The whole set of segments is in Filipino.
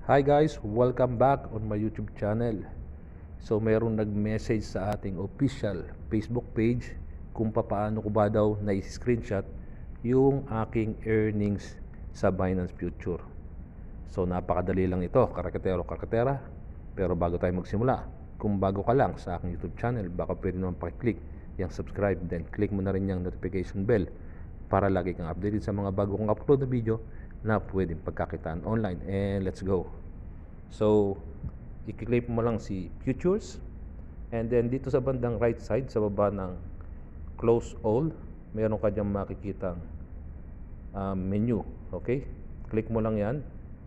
Hi guys, welcome back on my YouTube channel. So mayroong nag-message sa ating official Facebook page kung paano ko ba daw na-screenshot yung aking earnings sa Binance Future. So napakadali lang ito, karakatero-karakatera. Pero bago tayo magsimula, kung bago ka lang sa aking YouTube channel, baka pwede naman pakiclick yung subscribe, then click mo na rin yung notification bell para lagi kang updated sa mga bago kong upload na video na pwedeng pagkakitaan online. And let's go. So i-click mo lang si futures, and then dito sa bandang right side sa baba ng close all, meron ka dyan makikitang menu. Okay, click mo lang yan,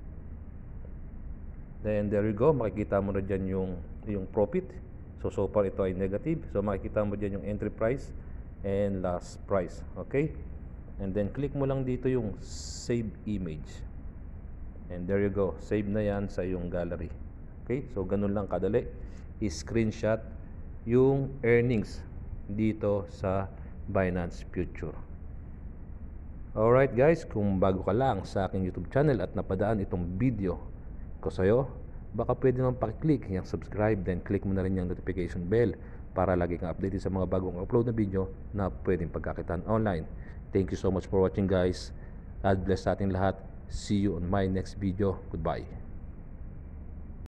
then there you go. Makikita mo na dyan yung profit. So far ito ay negative, so makikita mo dyan yung entry price and last price. Okay, and then click mo lang dito yung save image, and there you go, save na yan sa yung gallery. Okay, so ganun lang kadali i-screenshot yung earnings dito sa Binance Future. Alright guys, kung bago ka lang sa aking YouTube channel at napadaan itong video ko sa'yo, baka pwede naman pakiclick yung subscribe, then click mo na rin yung notification bell para lagi kang updated sa mga bagong upload na video na pwedeng pagkakitaan online. Thank you so much for watching guys. God bless sa ating lahat. See you on my next video. Goodbye.